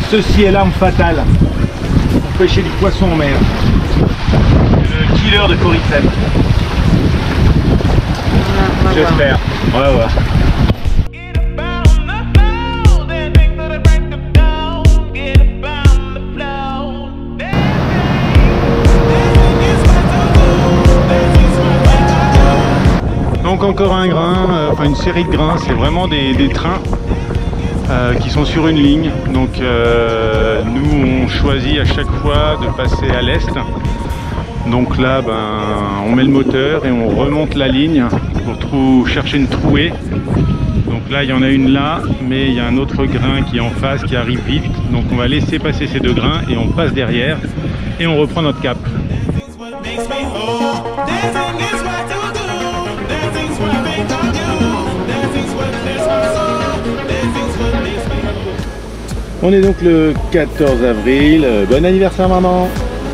Ceci est l'arme fatale pour pêcher du poisson en mer. Le killer de coryphène. J'espère. Ouais, ouais. Donc encore un grain, enfin une série de grains, c'est vraiment des trains qui sont sur une ligne. Donc nous on choisit à chaque fois de passer à l'est. Donc là on met le moteur et on remonte la ligne pour chercher une trouée. Donc là il y en a une là, mais il y a un autre grain qui est en face, qui arrive vite. Donc on va laisser passer ces deux grains et on passe derrière et on reprend notre cap. On est donc le 14 avril. Bon anniversaire maman.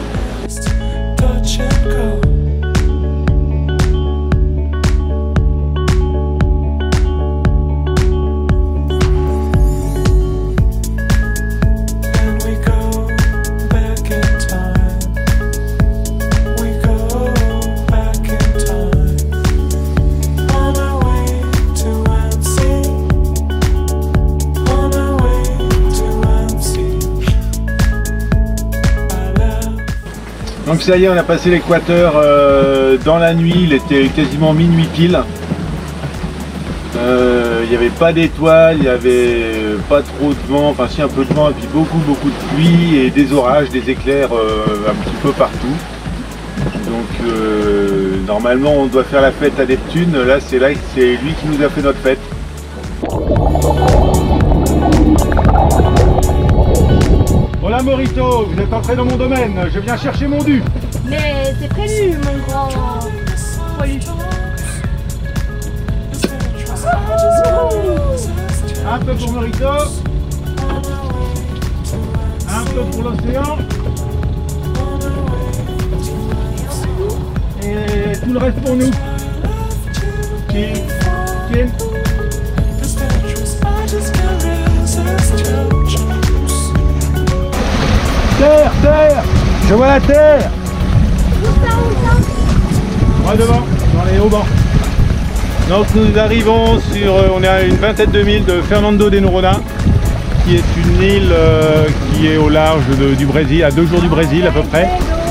Donc ça y est, on a passé l'équateur dans la nuit, il était quasiment minuit pile. Il n'y avait pas d'étoiles, il n'y avait pas trop de vent, enfin si un peu de vent et puis beaucoup de pluie et des orages, des éclairs un petit peu partout. Donc normalement on doit faire la fête à Neptune, là c'est lui qui nous a fait notre fête. Hola Morito, vous êtes entré dans mon domaine, je viens chercher mon dû. Mais c'est prévu mon grand poilu. Un peu pour Morito, un peu pour l'océan et tout le reste pour nous. Chin. Terre, je vois la terre. Moi devant, dans les hauts bancs. Donc nous arrivons sur, on est à une vingtaine de milles de Fernando de Noronha, qui est une île qui est au large du Brésil, à 2 jours du Brésil à peu près.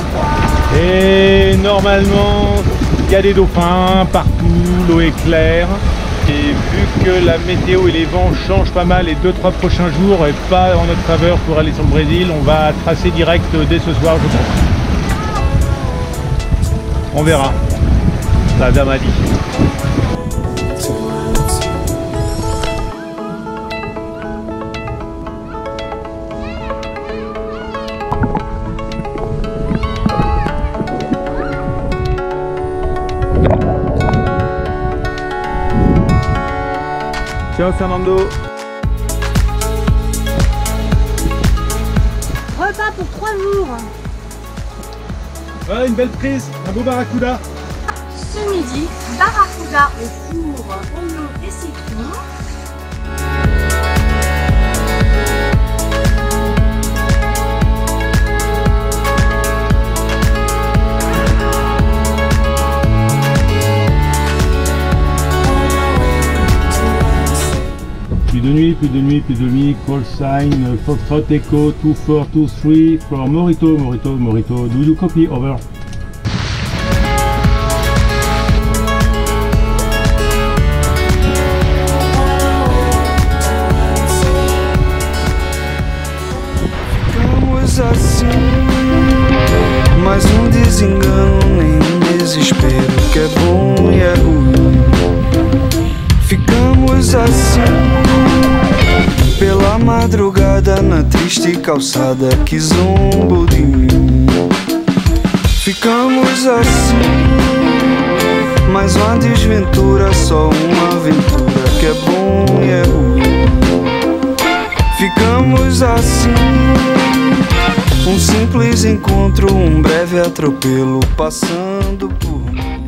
Et normalement, il y a des dauphins partout, l'eau est claire. Et vu que la météo et les vents changent pas mal les 2-3 prochains jours et pas en notre faveur pour aller sur le Brésil, on va tracer direct dès ce soir je pense. On verra. La dame a dit. Ciao Fernando. Repas pour 3 jours. Voilà une belle prise, un beau barracuda. Ce midi, barracuda au four, oignon et citron. Plus de nuit, call sign, Foxtrot Echo 2423 for Morito, do you copy, over? Ficamos assim, mais desengano, nenhum desespero, que é bom e é ruim. Ficamos assim, pela madrugada na triste calçada que zombou de mim. Ficamos assim, mais uma desventura, só uma aventura, que é bom e é ruim. Ficamos assim, um simples encontro, um breve atropelo passando por mim.